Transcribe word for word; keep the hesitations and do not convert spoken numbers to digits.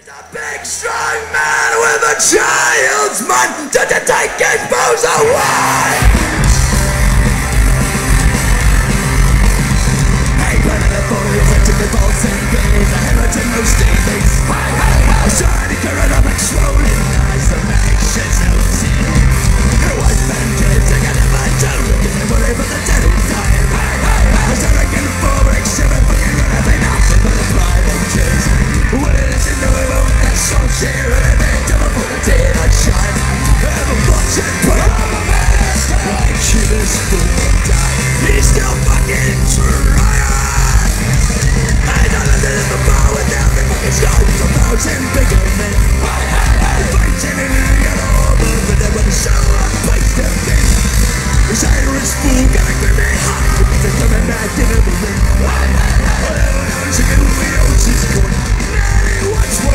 He's a big strong man with a child's mind to, to take his foes away. Hey, but the boy is a timid ball singing is a hemorrhage in most evenings. Hey, hey, hey, shiny current of exploding eyes of nations losing. Her wife and kids are gonna find you, looking at whatever the dead who died. Hey, hey, hey, I'm starting to get a full exhibit, fucking gonna be nothing but a private kiss. What it is to know about that song, share it, and then to put a tear and shine. Have a bunch and put on a mask. Like he was full of die. He's still fucking trying. I don't know that it's a bar with every fucking stones of thousand bigger men. Fighting in the other but never the show of place to be. This Irish fool got a grip in hot. They're coming back in every ring. Whatever knows you can wheel, she's going. What's